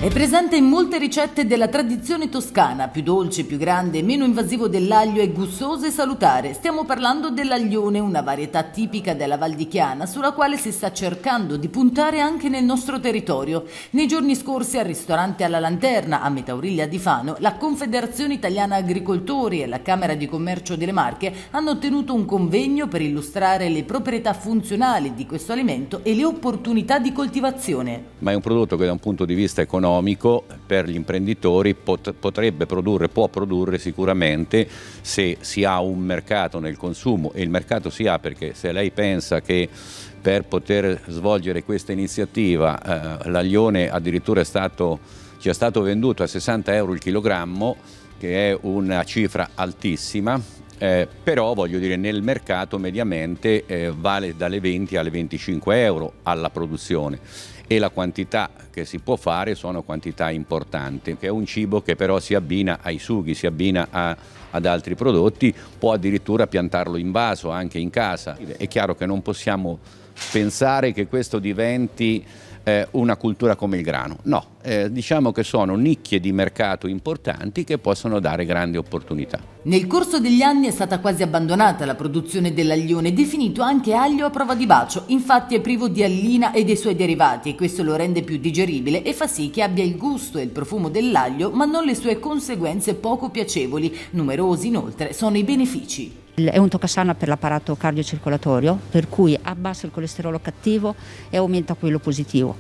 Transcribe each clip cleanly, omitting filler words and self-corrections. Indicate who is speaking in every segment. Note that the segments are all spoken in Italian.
Speaker 1: È presente in molte ricette della tradizione toscana, più dolce, più grande, meno invasivo dell'aglio e gustoso e salutare. Stiamo parlando dell'aglione, una varietà tipica della Val di Chiana, sulla quale si sta cercando di puntare anche nel nostro territorio. Nei giorni scorsi al ristorante Alla Lanterna, a Metauriglia di Fano, la Confederazione Italiana Agricoltori e la Camera di Commercio delle Marche hanno tenuto un convegno per illustrare le proprietà funzionali di questo alimento e le opportunità di coltivazione.
Speaker 2: Ma è un prodotto che da un punto di vista economico per gli imprenditori può produrre sicuramente se si ha un mercato nel consumo, e il mercato si ha, perché se lei pensa che per poter svolgere questa iniziativa l'aglione addirittura ci è stato venduto a 60 euro il chilogrammo, che è una cifra altissima, però voglio dire, nel mercato mediamente vale dalle 20 alle 25 euro alla produzione, e la quantità che si può fare sono quantità importanti. È un cibo che però si abbina ai sughi, si abbina ad altri prodotti, può addirittura piantarlo in vaso anche in casa. È chiaro che non possiamo pensare che questo diventi una cultura come il grano, no, diciamo che sono nicchie di mercato importanti che possono dare grandi opportunità.
Speaker 1: Nel corso degli anni è stata quasi abbandonata la produzione dell'aglione, definito anche aglio a prova di bacio. Infatti è privo di allina e dei suoi derivati, e questo lo rende più digeribile e fa sì che abbia il gusto e il profumo dell'aglio, ma non le sue conseguenze poco piacevoli. Numerosi inoltre sono i benefici.
Speaker 3: È un toccasana per l'apparato cardiocircolatorio, per cui abbassa il colesterolo cattivo e aumenta quello positivo.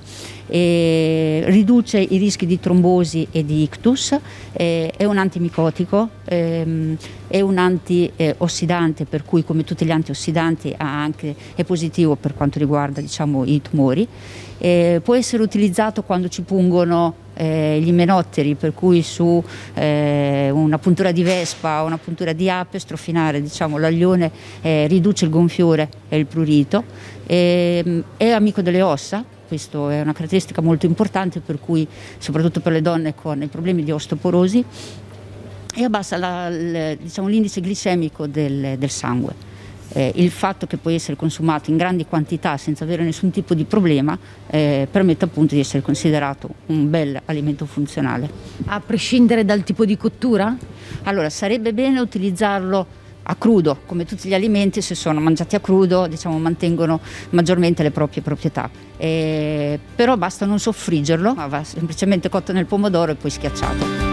Speaker 3: Riduce i rischi di trombosi e di ictus, è un antimicotico, è un antiossidante, per cui come tutti gli antiossidanti è positivo per quanto riguarda, diciamo, i tumori. Può essere utilizzato quando ci pungono gli imenotteri, per cui su una puntura di vespa o una puntura di ape strofinare, diciamo, l'aglione riduce il gonfiore e il prurito, è amico delle ossa. Questa è una caratteristica molto importante, per cui soprattutto per le donne con i problemi di osteoporosi, e abbassa diciamo, l'indice glicemico del sangue. Il fatto che può essere consumato in grandi quantità senza avere nessun tipo di problema permette appunto di essere considerato un bel alimento funzionale.
Speaker 1: A prescindere dal tipo di cottura?
Speaker 3: Allora, sarebbe bene utilizzarlo a crudo, come tutti gli alimenti, se sono mangiati a crudo, diciamo, mantengono maggiormente le proprie proprietà. Però basta non soffriggerlo, ma va semplicemente cotto nel pomodoro e poi schiacciato.